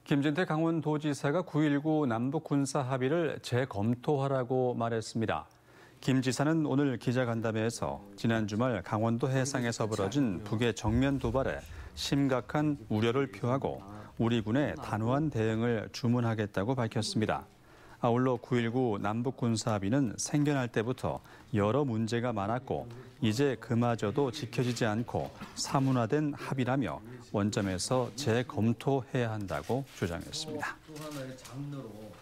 김진태 강원도지사가 9.19 남북 군사 합의를 재검토하라고 말했습니다. 김 지사는 오늘 기자간담회에서 지난 주말 강원도 해상에서 벌어진 북의 정면 도발에 심각한 우려를 표하고 우리 군의 단호한 대응을 주문하겠다고 밝혔습니다. 아울러 9.19 남북 군사 합의는 생겨날 때부터 여러 문제가 많았고 이제 그마저도 지켜지지 않고 사문화된 합의라며 원점에서 재검토해야 한다고 주장했습니다. 또 하나의 장르로